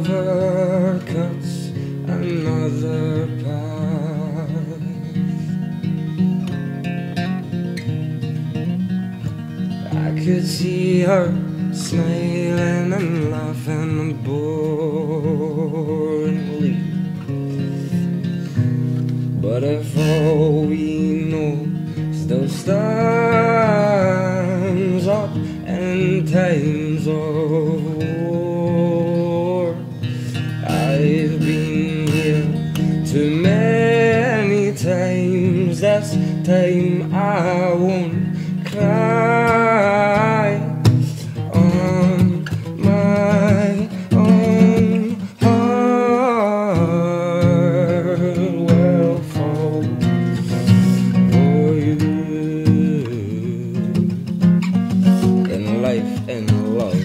lover cuts another path. I could see her smiling and laughing boringly, but if all we know still stands up in times of war, I've been here too many times. This time I won't cry on my own heart will fall for you in life and love.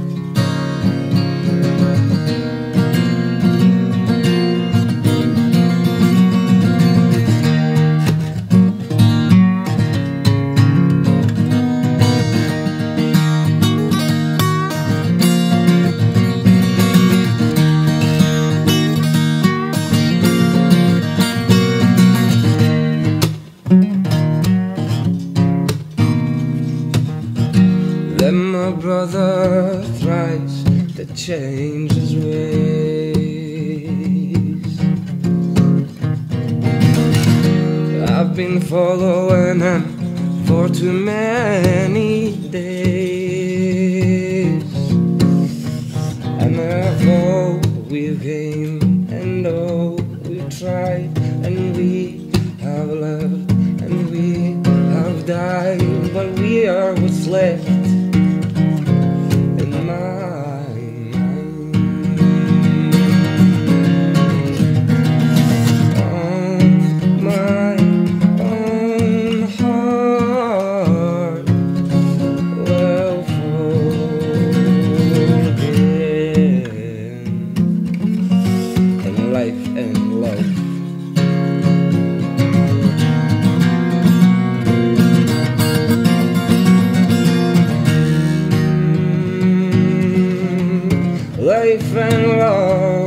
Then my brother tries to change his ways. I've been following him for too many days, and all we've gained and all we've tried, and we have lived and we have died, but we are what's left in my mind. On my own heart will fall again in life and love. Life and love.